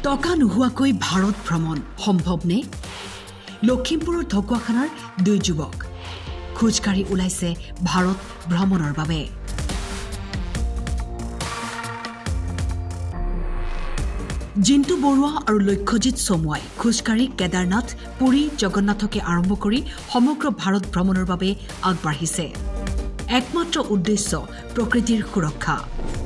টকা নোহোৱাকৈ ভাৰত ভ্ৰমণ সম্ভৱনে? লখিমপুৰৰ ঢকুৱাখানাৰ দুই যুৱক খোজকাঢ়ি ওলাইছে ভাৰত ভ্ৰমণৰ বাবে। জিন্তু বৰুৱা আৰু লক্ষ্যজিৎ চমুৱাই খোজকাঢ়ি কেদাৰনাথ, পুৰী, জগন্নাথকে আৰম্ভ কৰি সমগ্ৰ ভাৰত ভ্ৰমণৰ বাবে আগবাঢ়িছে। একমাত্ৰ উদ্দেশ্য প্ৰকৃতিৰ সুৰক্ষা।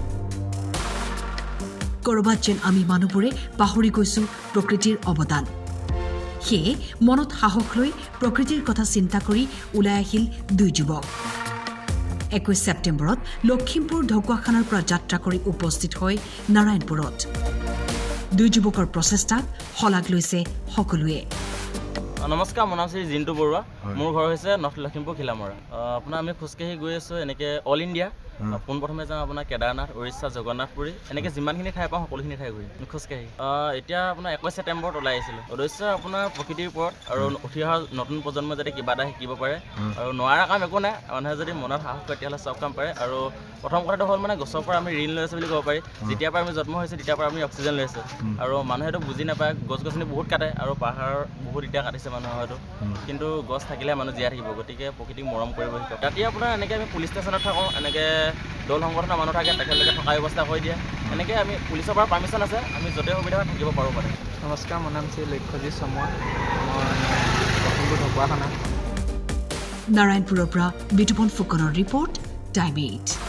কৰবাত যেন আমি মানুহবোৰে পাহৰি গৈছো প্ৰকৃতিৰ অৱদান। সেয়ে মনত সাহস লৈ প্ৰকৃতিৰ কথা চিন্তা কৰি ওলাই আহিল দুই যুৱক। 21 ছেপ্টেম্বৰত লখিমপুৰ ঢকুৱাখানাৰ পৰা যাত্ৰা কৰি উপস্থিত হয় নাৰায়ণপুৰত। দুই যুৱকৰ প্ৰচেষ্টাক শলাগ লৈছে সকলোৱে। নমস্কাৰ, মোৰ নাম শ্ৰী জিন্তু বৰুৱা। মোৰ ঘৰ হৈছে নৰ্থ লখিমপুৰ খিলামৰা। আপোনাৰ আমি খোজকাঢ়ি গৈ আছোঁ এনেকৈ অল ইণ্ডিয়া। পোনপ্ৰথমে যাওঁ আপোনাৰ কেদাৰনাথ, উৰিষ্যা, জগন্নাথপুৰী, এনেকৈ যিমানখিনি ঠাই পাওঁ সকলোখিনি ঠাই ঘূৰি খোজকাঢ়ি। এতিয়া আপোনাৰ 21 ছেপ্টেম্বৰত ওলাই আহিছিলোঁ। উদ্দেশ্য আপোনাৰ প্ৰকৃতিৰ ওপৰত আৰু উঠি অহা নতুন প্ৰজন্মই যাতে কিবা এটা শিকিব পাৰে। আৰু নোৱাৰা কাম একো নাই, মানুহে যদি মনত সাহস কৰে তেতিয়াহ'লে চব কাম পাৰে। আৰু প্ৰথম কথাটো হ'ল মানে গছৰ পৰা আমি ঋণ লৈ আছোঁ বুলি ক'ব পাৰি। যেতিয়াৰ পৰা আমি জন্ম হৈছোঁ তেতিয়াৰ পৰা আমি অক্সিজেন লৈ আছোঁ। আৰু মানুহেতো বুজি নাপায়, গছ গছনি বহুত কাটে আৰু পাহাৰ বহুত এতিয়া কাটিছে মানুহে হয়তো, কিন্তু গছ থাকিলে মানুহ জীয়াই থাকিব। গতিকে প্ৰকৃতিক মৰম কৰিব শিকক। ৰাতি আপোনাৰ এনেকৈ আমি পুলিচ ষ্টেচনত থাকোঁ, এনেকৈ দল সংগঠনৰ মানুহ থাকে, তেখেতলোকে থকা ব্যৱস্থা কৰি দিয়ে। এনেকৈ আমি পুলিচৰ পৰা পাৰ্মিশ্যন আছে, আমি য'তে সুবিধা হয় থাকিব পাৰোঁ মানে। নমস্কাৰ, মোৰ নাম শ্ৰী লক্ষ্যজিৎ চমুৱাই। মই লখিমপুৰ ঢকুৱাখানা। নাৰায়ণপুৰৰ পৰা বিতুপন ফুকনৰ ৰিপৰ্ট, টাইম 8।